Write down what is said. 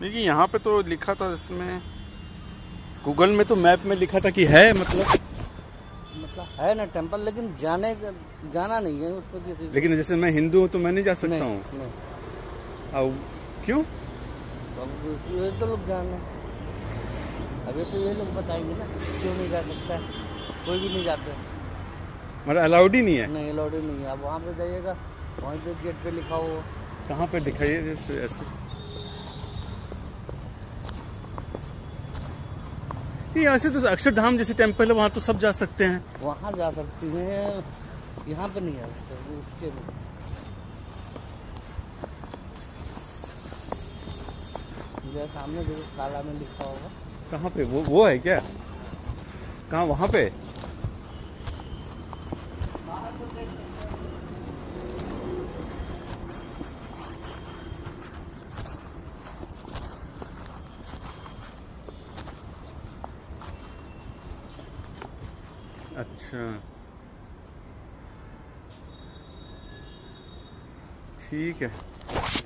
देखिए यहाँ पे तो लिखा था, इसमें गूगल में तो मैप में लिखा था कि है, मतलब है ना टेम्पल, लेकिन जाना नहीं है उसको किसी। लेकिन जैसे मैं हिंदू हूँ तो मैं नहीं जा सकता हूँ? अब क्यों? ये तो लोग जाने, अभी तो ये लोग बताएंगे ना क्यों नहीं जा सकता है। कोई भी नहीं जाते, मतलब अलाउड ही नहीं है? नहीं अलाउड ही नहीं है। आप वहाँ पे जाइएगा, वहीं पे गेट पे लिखा हुआ। कहाँ पे दिखाइए जैसे ऐसे? ये ऐसे तो अक्षरधाम जैसे टेम्पल है, वहाँ तो सब जा सकते हैं। वहाँ जा सकती हैं, यहाँ पे नहीं है उसके में। सामने देखो काला में लिखा होगा। कहाँ पे? वो है क्या? कहाँ? वहाँ पे? अच्छा, ठीक है।